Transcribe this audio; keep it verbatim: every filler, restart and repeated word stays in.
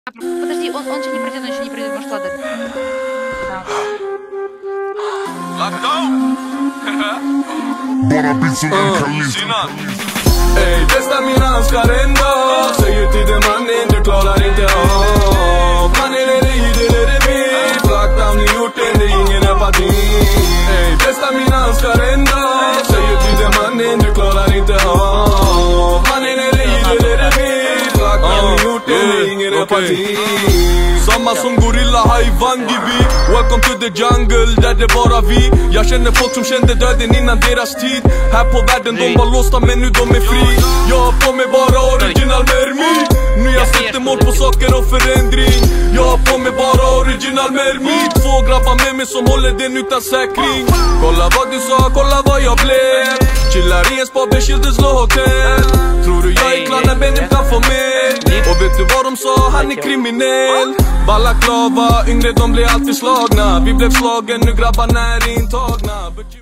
Подожди, он, он еще не придет, он еще не придет, может, ладно. Ey, testa min handskar en dag. Säger till den mannen, du klarar inte av. Man är det i det, det är mitt. Flakt har ni gjort en, det är ingen empati. Ey, testa min handskar en dag. Säger till den mannen, du klarar inte av. Man är det i det, det är mitt. Flakt har ni gjort en, det är ingen empati. Samma som gorilla, hajvan, gibi. Welcome to the jungle, där det bara vi. Jag känner folk som kände döden innan deras tid. Här på världen, de var låsta men nu de är fri. Jag har på mig bara original mermi. Nu jag sätter mål på saker och förändring. Jag har på mig bara original mermi. Två grabbar med mig som håller den utan säkring. Kolla vad du sa, kolla vad jag blev. Chillar i en spa, Beskildes hotell. Tror du jag är klar när Benim kan få med? Och vet du vad de sa? Han är kriminell. Balaklava, yngre de blev alltid slagna. Vi blev slagen, nu grabbarna är intagna.